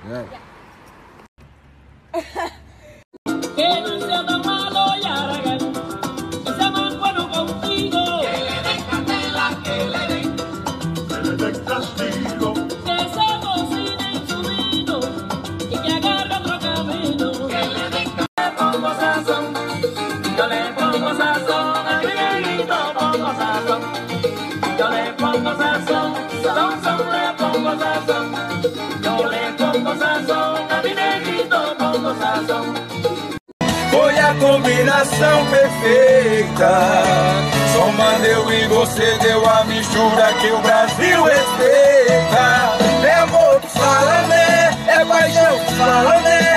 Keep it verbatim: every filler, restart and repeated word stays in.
Que no sea tan malo y Aragán, que sea más bueno contigo. Que le den candela, que le den, que le den castigo. Que se cocine en su vino y que agarre otro camino. Que le den Le pongo sazón, yo le pongo sazón, a mi negrito pongo sazón. Yo le pongo sazón, sazón, sazón, le pongo sazón. Yo le pongo sazón, a mi negrito pongo sazón. Foi a combinação perfeita. Somando eu e você deu a mistura que o Brasil respeita. É amor do salamé, é paixão do salamé.